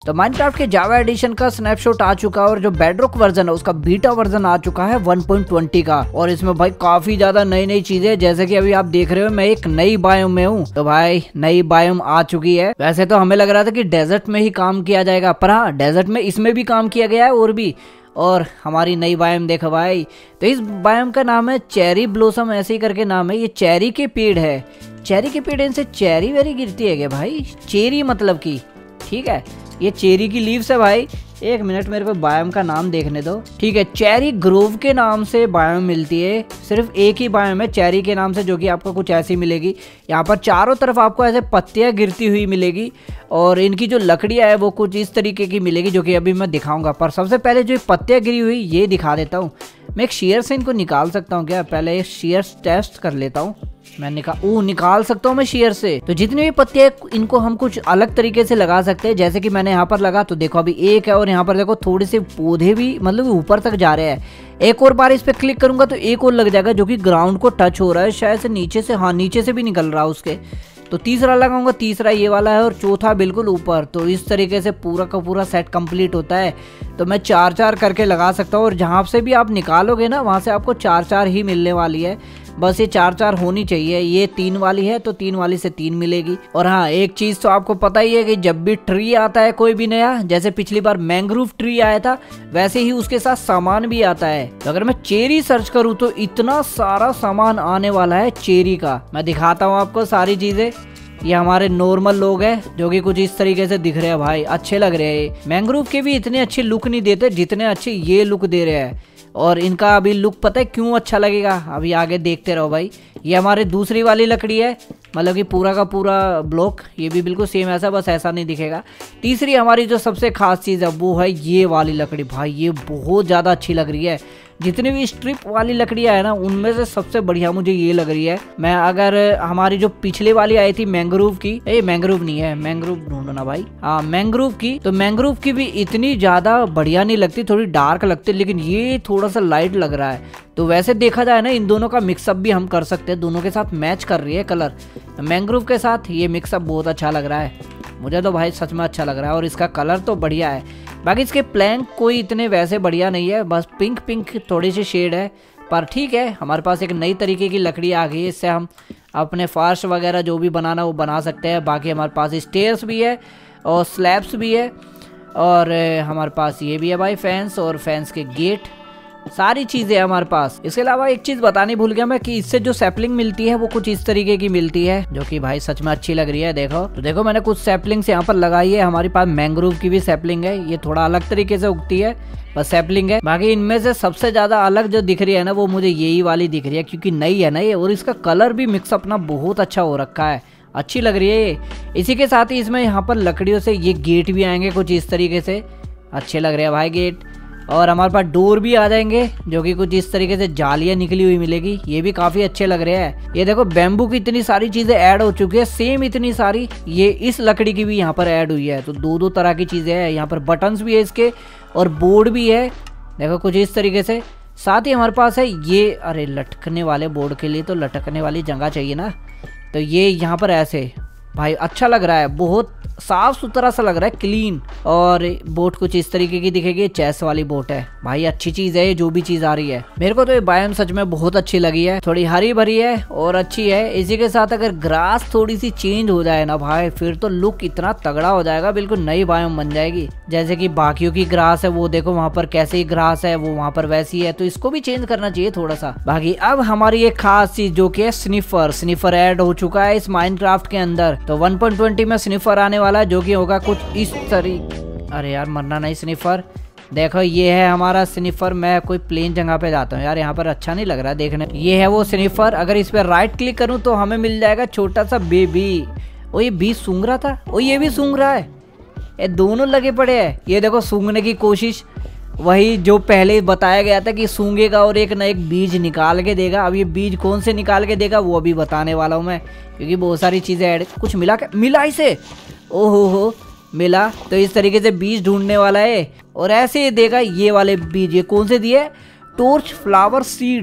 तो माइनक्राफ्ट के Java edition का स्नैपशॉट आ चुका है और जो बेडरॉक वर्जन है उसका बीटा वर्जन आ चुका है 1.20 का। और इसमें भाई काफी ज्यादा नई नई चीजें, जैसे कि अभी आप देख रहे हो मैं एक नई बायोम में हूँ। तो भाई नई बायोम आ चुकी है। वैसे तो हमें लग रहा था कि डेजर्ट में ही काम किया जाएगा, पर हाँ डेजर्ट में इसमें भी काम किया गया है और भी। और हमारी नई बायोम देखो भाई, तो इस बायोम का नाम है चेरी ब्लॉसम, ऐसे ही करके नाम है। ये चेरी के पेड़ है, चेरी के पेड़ इनसे चेरी वेरी गिरती है क्या भाई? चेरी मतलब की, ठीक है ये चेरी की लीव्स है भाई। एक मिनट मेरे को बायोम का नाम देखने दो। ठीक है, चेरी ग्रोव के नाम से बायोम मिलती है। सिर्फ एक ही बायोम है चेरी के नाम से, जो कि आपको कुछ ऐसी मिलेगी। यहाँ पर चारों तरफ आपको ऐसे पत्तियां गिरती हुई मिलेगी और इनकी जो लकड़ियां है वो कुछ इस तरीके की मिलेगी, जो कि अभी मैं दिखाऊंगा। पर सबसे पहले जो पत्तियां गिरी हुई ये दिखा देता हूँ। मैं एक शेयर से इनको निकाल सकता हूँ क्या? पहले शेयर टेस्ट कर लेता हूँ। मैं निकाल सकता हूँ मैं शेयर से। तो जितनी भी पत्तियां इनको हम कुछ अलग तरीके से लगा सकते हैं, जैसे कि मैंने यहाँ पर लगा तो देखो अभी एक है, और यहाँ पर देखो थोड़े से पौधे भी मतलब ऊपर तक जा रहे हैं। एक और बार इस पे क्लिक करूंगा तो एक और लग जाएगा, जो कि ग्राउंड को टच हो रहा है शायद से नीचे से। हाँ नीचे से भी निकल रहा है उसके। तो तीसरा लगाऊंगा, तीसरा ये वाला है, और चौथा बिल्कुल ऊपर। तो इस तरीके से पूरा का पूरा सेट कंप्लीट होता है। तो मैं 4-4 करके लगा सकता हूँ, और जहाँ से भी आप निकालोगे ना वहाँ से आपको 4-4 ही मिलने वाली है। बस ये 4-4 होनी चाहिए। ये 3 वाली है तो 3 वाली से 3 मिलेगी। और हाँ एक चीज तो आपको पता ही है कि जब भी ट्री आता है कोई भी नया, जैसे पिछली बार मैंग्रोव ट्री आया था, वैसे ही उसके साथ सामान भी आता है। तो अगर मैं चेरी सर्च करूँ तो इतना सारा सामान आने वाला है चेरी का। मैं दिखाता हूँ आपको सारी चीजें। ये हमारे नॉर्मल लोग हैं जो कि कुछ इस तरीके से दिख रहे हैं भाई, अच्छे लग रहे हैं। मैंग्रोव के भी इतने अच्छे लुक नहीं देते जितने अच्छे ये लुक दे रहे हैं। और इनका अभी लुक पता है क्यों अच्छा लगेगा, अभी आगे देखते रहो भाई। ये हमारे दूसरी वाली लकड़ी है, मतलब कि पूरा का पूरा ब्लॉक। ये भी बिल्कुल सेम ऐसा, बस ऐसा नहीं दिखेगा। तीसरी हमारी जो सबसे खास चीज़ है वो है ये वाली लकड़ी। भाई ये बहुत ज़्यादा अच्छी लग रही है। जितनी भी स्ट्रिप वाली लकड़ियाँ है ना उनमें से सबसे बढ़िया मुझे ये लग रही है। मैं अगर हमारी जो पिछले वाली आई थी मैंग्रोव की, मैंग्रोव नहीं है, मैंग्रोव ढूंढना भाई, हाँ मैंग्रोव की। तो मैंग्रोव की भी इतनी ज्यादा बढ़िया नहीं लगती, थोड़ी डार्क लगती, लेकिन ये थोड़ा सा लाइट लग रहा है। तो वैसे देखा जाए ना इन दोनों का मिक्सअप भी हम कर सकते हैं, दोनों के साथ मैच कर रही है कलर। मैंग्रोव के साथ ये मिक्सअप बहुत अच्छा लग रहा है मुझे तो भाई, सच में अच्छा लग रहा है। और इसका कलर तो बढ़िया है। बाकी इसके प्लैंक कोई इतने वैसे बढ़िया नहीं है, बस पिंक पिंक थोड़ी सी शेड है। पर ठीक है, हमारे पास एक नई तरीके की लकड़ी आ गई है, इससे हम अपने फर्श वगैरह जो भी बनाना वो बना सकते हैं। बाकी हमारे पास स्टेयर्स भी है और स्लैब्स भी है, और हमारे पास ये भी है भाई फैंस, और फैंस के गेट, सारी चीजें हमारे पास। इसके अलावा एक चीज बतानी भूल गया मैं कि इससे जो सैपलिंग मिलती है वो कुछ इस तरीके की मिलती है, जो कि भाई सच में अच्छी लग रही है। देखो तो देखो मैंने कुछ सैपलिंग्स यहाँ पर लगाई है। हमारे पास मैंग्रोव की भी सैपलिंग है, ये थोड़ा अलग तरीके से उगती है, बस सैपलिंग है। बाकी इनमें से सबसे ज्यादा अलग जो दिख रही है ना वो मुझे यही वाली दिख रही है, क्योंकि नई है ना ये, और इसका कलर भी मिक्सअप ना बहुत अच्छा हो रखा है, अच्छी लग रही है ये। इसी के साथ ही इसमें यहाँ पर लकड़ियों से ये गेट भी आएंगे कुछ इस तरीके से, अच्छे लग रहे हैं भाई गेट। और हमारे पास डोर भी आ जाएंगे, जो कि कुछ इस तरीके से जालियां निकली हुई मिलेगी, ये भी काफी अच्छे लग रहे हैं। ये देखो बैम्बू की इतनी सारी चीजें ऐड हो चुकी है, सेम इतनी सारी ये इस लकड़ी की भी यहाँ पर ऐड हुई है। तो दो तरह की चीजें हैं यहाँ पर, बटन्स भी है इसके और बोर्ड भी है, देखो कुछ इस तरीके से। साथ ही हमारे पास है ये, अरे लटकने वाले बोर्ड के लिए तो लटकने वाली जगह चाहिए ना, तो ये यहाँ पर ऐसे भाई अच्छा लग रहा है, बहुत साफ सुथरा सा लग रहा है, क्लीन। और बोट कुछ इस तरीके की दिखेगी, चेस वाली बोट है भाई, अच्छी चीज है जो भी चीज आ रही है। मेरे को तो ये बायोम सच में बहुत अच्छी लगी है, थोड़ी हरी भरी है और अच्छी है। इसी के साथ अगर ग्रास थोड़ी सी चेंज हो जाए ना भाई, फिर तो लुक इतना तगड़ा हो जाएगा, बिल्कुल नई बायोम बन जाएगी। जैसे कि बाकियों की ग्रास है वो देखो वहाँ पर कैसे ही ग्रास है, वो वहाँ पर वैसी है, तो इसको भी चेंज करना चाहिए थोड़ा सा। बाकी अब हमारी एक खास चीज जो कि है स्निफर ऐड हो चुका है इस माइनक्राफ्ट के अंदर। तो 1.20 में स्निफर आने वाला है, जो कि होगा कुछ इस तरीके। अरे यार मरना नहीं स्निफर, देखो ये है हमारा स्निफर। मैं कोई प्लेन जगह पे जाता हूँ यार, यहाँ पर अच्छा नहीं लग रहा है देखने। ये है वो स्निफर, अगर इस पर राइट क्लिक करूँ तो हमें मिल जाएगा छोटा सा बेबी। ओ ये बीज सूंघ रहा था, ओ ये भी सूंघ रहा है, ये दोनों लगे पड़े हैं। ये देखो सूंघने की कोशिश, वही जो पहले बताया गया था कि सूंघेगा और एक ना एक बीज निकाल के देगा। अब ये बीज कौन से निकाल के देगा वो अभी बताने वाला हूँ मैं, क्योंकि बहुत सारी चीजें ऐड। कुछ मिला इसे, ओहो हो मिला। तो इस तरीके से बीज ढूंढने वाला है और ऐसे ही देगा ये वाले बीज। ये कौन से दिए, टॉर्च फ्लावर सीड,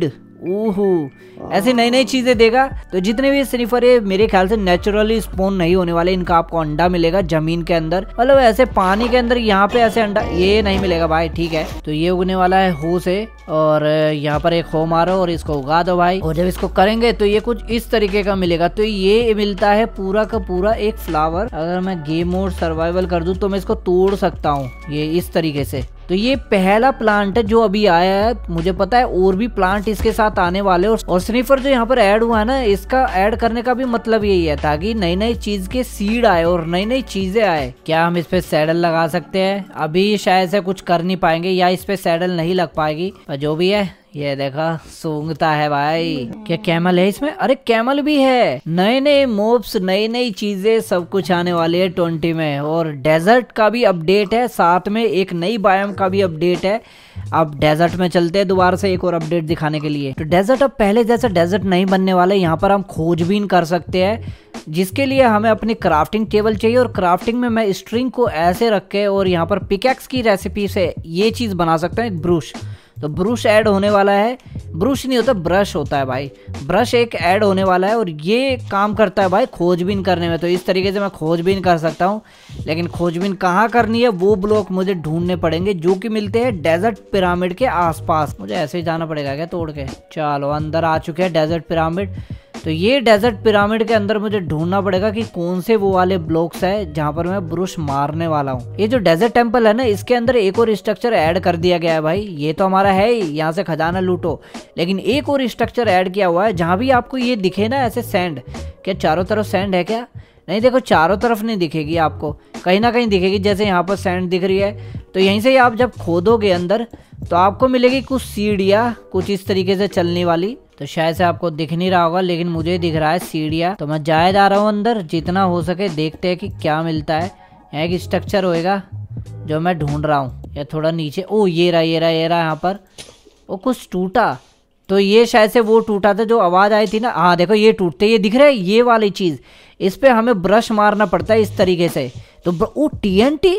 ओहो, ऐसी नई नई चीजें देगा। तो जितने भी स्निफर है मेरे ख्याल से नेचुरली स्पॉन नहीं होने वाले, इनका आपको अंडा मिलेगा जमीन के अंदर, मतलब ऐसे पानी के अंदर यहाँ पे ऐसे अंडा ये नहीं मिलेगा भाई, ठीक है। तो ये उगने वाला है हो से, और यहाँ पर एक हो मारो और इसको उगा दो भाई, और जब इसको करेंगे तो ये कुछ इस तरीके का मिलेगा। तो ये मिलता है पूरा का पूरा एक फ्लावर। अगर मैं गेम मोड सर्वाइवल कर दूं तो मैं इसको तोड़ सकता हूँ ये इस तरीके से। तो ये पहला प्लांट है जो अभी आया है, मुझे पता है और भी प्लांट इसके साथ आने वाले। और स्निफर जो यहाँ पर ऐड हुआ है ना, इसका ऐड करने का भी मतलब यही है ताकि नई नई चीज के सीड आए और नई नई चीजें आए। क्या हम इस पे सैडल लगा सकते हैं? अभी शायद से कुछ कर नहीं पाएंगे, या इस पे सैडल नहीं लग पाएगी, पर जो भी है ये देखा सूंघता है भाई। क्या कैमल है इसमें? अरे कैमल भी है। नए नए मोब्स, नई नई चीजें, सब कुछ आने वाली है 20 में। और डेजर्ट का भी अपडेट है, साथ में एक नई बायोम का भी अपडेट है। अब डेजर्ट में चलते हैं दोबारा से एक और अपडेट दिखाने के लिए। तो डेजर्ट अब पहले जैसा डेजर्ट नहीं बनने वाला है। यहाँ पर हम खोजबीन कर सकते हैं, जिसके लिए हमें अपनी क्राफ्टिंग टेबल चाहिए। और क्राफ्टिंग में मैं स्ट्रिंग को ऐसे रख के और यहाँ पर पिकैक्स की रेसिपी से ये चीज बना सकता हूँ, एक ब्रूश। तो ब्रश ऐड होने वाला है, ब्रश नहीं होता ब्रश होता है भाई, ब्रश एक ऐड होने वाला है और ये काम करता है भाई खोजबीन करने में। तो इस तरीके से मैं खोजबीन कर सकता हूँ, लेकिन खोजबीन कहाँ करनी है वो ब्लॉक मुझे ढूंढने पड़ेंगे जो कि मिलते हैं डेजर्ट पिरामिड के आसपास। मुझे ऐसे ही जाना पड़ेगा क्या तोड़ के? चलो अंदर आ चुके हैं डेजर्ट पिरामिड। तो ये डेजर्ट पिरामिड के अंदर मुझे ढूंढना पड़ेगा कि कौन से वो वाले ब्लॉक्स है जहां पर मैं ब्रुश मारने वाला हूँ। ये जो डेजर्ट टेम्पल है ना, इसके अंदर एक और स्ट्रक्चर ऐड कर दिया गया है भाई। ये तो हमारा है ही, यहाँ से खजाना लूटो, लेकिन एक और स्ट्रक्चर ऐड किया हुआ है जहां भी आपको ये दिखे ना ऐसे सैंड। क्या चारों तरफ सैंड है क्या? नहीं, देखो चारों तरफ नहीं दिखेगी आपको, कहीं ना कहीं दिखेगी। जैसे यहाँ पर सैंड दिख रही है, तो यहीं से आप जब खोदोगे अंदर तो आपको मिलेगी कुछ सीढ़ियाँ, कुछ इस तरीके से चलने वाली। तो शायद से आपको दिख नहीं रहा होगा, लेकिन मुझे दिख रहा है सीढ़ियाँ। तो मैं जाए जा रहा हूँ अंदर, जितना हो सके देखते हैं कि क्या मिलता है। यहाँ एक स्ट्रक्चर होएगा जो मैं ढूंढ रहा हूँ, या थोड़ा नीचे। ओ ये रहा ये रहा ये रहा, यहाँ पर वो कुछ टूटा। तो ये शायद से वो टूटा था जो आवाज़ आई थी ना। हाँ देखो ये टूटते, ये दिख रहा है ये वाली चीज़। इस पे हमें ब्रश मारना पड़ता है इस तरीके से। तो वो TNT,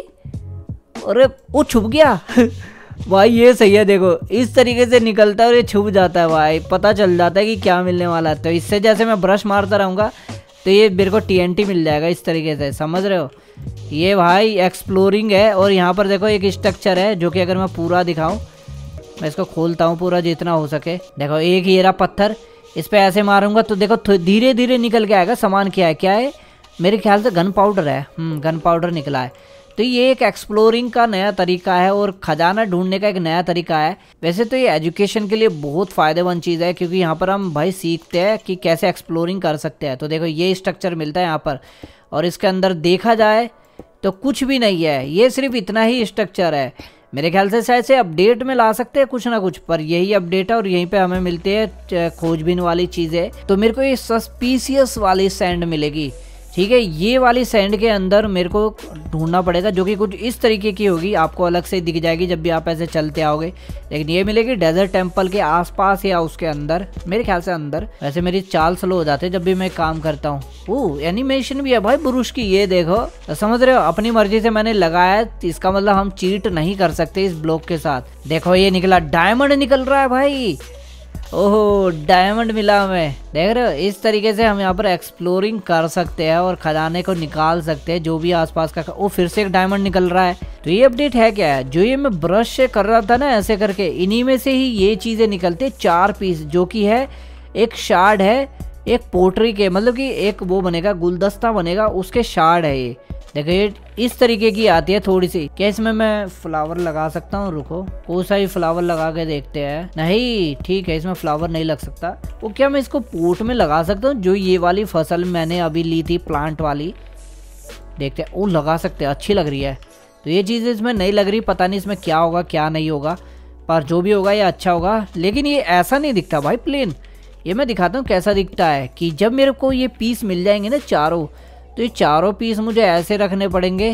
अरे वो छुप गया भाई, ये सही है। देखो इस तरीके से निकलता है और ये छुप जाता है भाई, पता चल जाता है कि क्या मिलने वाला है। तो इससे जैसे मैं ब्रश मारता रहूँगा तो ये मेरे को TNT मिल जाएगा इस तरीके से, समझ रहे हो? ये भाई एक्सप्लोरिंग है। और यहाँ पर देखो एक स्ट्रक्चर है जो कि अगर मैं पूरा दिखाऊँ, मैं इसको खोलता हूँ पूरा जितना हो सके। देखो एक ये रहा पत्थर, इस पर ऐसे मारूंगा तो देखो धीरे धीरे निकल के आएगा। सामान क्या है? क्या है? मेरे ख्याल से गन पाउडर है। गन पाउडर निकला है। तो ये एक एक्सप्लोरिंग का नया तरीका है और खजाना ढूंढने का एक नया तरीका है। वैसे तो ये एजुकेशन के लिए बहुत फ़ायदेमंद चीज़ है, क्योंकि यहाँ पर हम भाई सीखते हैं कि कैसे एक्सप्लोरिंग कर सकते हैं। तो देखो ये स्ट्रक्चर मिलता है यहाँ पर, और इसके अंदर देखा जाए तो कुछ भी नहीं है, ये सिर्फ इतना ही स्ट्रक्चर है। मेरे ख्याल से शायद से अपडेट में ला सकते हैं कुछ ना कुछ, पर यही अपडेट है और यहीं पे हमें मिलती है खोजबीन वाली चीज़ें। तो मेरे को ये सस्पिशियस वाली सैंड मिलेगी, ठीक है। ये वाली सैंड के अंदर मेरे को ढूंढना पड़ेगा, जो कि कुछ इस तरीके की होगी, आपको अलग से दिख जाएगी जब भी आप ऐसे चलते आओगे। लेकिन ये मिलेगी डेजर्ट टेम्पल के आसपास या उसके अंदर, मेरे ख्याल से अंदर। वैसे मेरी चाल स्लो हो जाती है जब भी मैं काम करता हूँ। ओह एनिमेशन भी है भाई ब्रुश की, ये देखो। तो समझ रहे हो, अपनी मर्जी से मैंने लगाया, इसका मतलब हम चीट नहीं कर सकते इस ब्लॉक के साथ। देखो ये निकला, डायमंड निकल रहा है भाई। ओहो डायमंड मिला हमें, देख रहे हो? इस तरीके से हम यहाँ पर एक्सप्लोरिंग कर सकते हैं और खजाने को निकाल सकते हैं जो भी आसपास का। ओ फिर से एक डायमंड निकल रहा है। तो ये अपडेट है क्या है? जो ये मैं ब्रश से कर रहा था ना ऐसे करके, इन्हीं में से ही ये चीजें निकलते 4 पीस, जो कि है एक शार्ड है, एक पोट्री के, मतलब कि एक वो बनेगा गुलदस्ता बनेगा, उसके शार्ड है ये। देखिए इस तरीके की आती है थोड़ी सी। क्या इसमें मैं फ्लावर लगा सकता हूँ? रुको कोई सा ही फ्लावर लगा के देखते हैं। नहीं ठीक है, इसमें फ्लावर नहीं लग सकता। वो क्या मैं इसको पोट में लगा सकता हूँ? जो ये वाली फसल मैंने अभी ली थी प्लांट वाली, देखते हैं। वो लगा सकते हैं, अच्छी लग रही है। तो ये चीज़ इसमें नहीं लग रही, पता नहीं इसमें क्या होगा क्या नहीं होगा, पर जो भी होगा ये अच्छा होगा। लेकिन ये ऐसा नहीं दिखता भाई प्लेन। ये मैं दिखाता हूँ कैसा दिखता है, कि जब मेरे को ये पीस मिल जाएंगे ना चारों, तो ये चारों पीस मुझे ऐसे रखने पड़ेंगे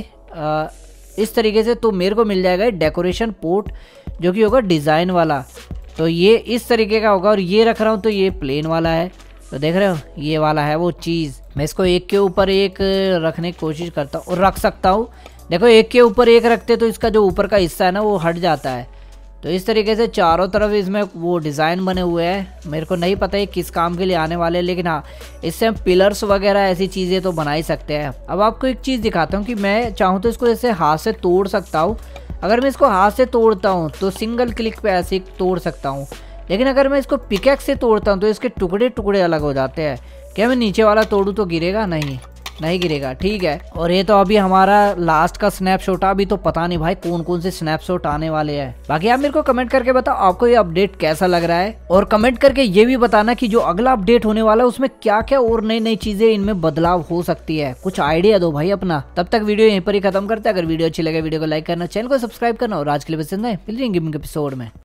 इस तरीके से। तो मेरे को मिल जाएगा डेकोरेशन पोट, जो कि होगा डिज़ाइन वाला। तो ये इस तरीके का होगा, और ये रख रहा हूँ तो ये प्लेन वाला है। तो देख रहे हो ये वाला है वो चीज़। मैं इसको एक के ऊपर एक रखने की कोशिश करता हूँ और रख सकता हूँ। देखो एक के ऊपर एक रखते तो इसका जो ऊपर का हिस्सा है ना वो हट जाता है। तो इस तरीके से चारों तरफ इसमें वो डिज़ाइन बने हुए हैं। मेरे को नहीं पता ये किस काम के लिए आने वाले हैं, लेकिन हाँ इससे हम पिलर्स वगैरह ऐसी चीज़ें तो बना ही सकते हैं। अब आपको एक चीज़ दिखाता हूँ कि मैं चाहूँ तो इसको ऐसे हाथ से तोड़ सकता हूँ। अगर मैं इसको हाथ से तोड़ता हूँ तो सिंगल क्लिक पे ऐसे तोड़ सकता हूँ, लेकिन अगर मैं इसको पिकैक्स से तोड़ता हूँ तो इसके टुकड़े टुकड़े अलग हो जाते हैं। क्या मैं नीचे वाला तोड़ूँ तो गिरेगा? नहीं गिरेगा, ठीक है। और ये तो अभी हमारा लास्ट का स्नैपशॉट, अभी तो पता नहीं भाई कौन कौन से स्नैपशॉट आने वाले हैं। बाकी आप मेरे को कमेंट करके बताओ आपको ये अपडेट कैसा लग रहा है, और कमेंट करके ये भी बताना कि जो अगला अपडेट होने वाला है उसमें क्या क्या और नई नई चीजें इनमें बदलाव हो सकती है। कुछ आइडिया दो भाई अपना। तब तक वीडियो यहीं पर ही खत्म करते हैं। अगर वीडियो अच्छी लगे वीडियो को लाइक करना, चैनल को सब्सक्राइब करना, और आज के लिए बस इतना ही। मिलेंगे गेमिंग एपिसोड में।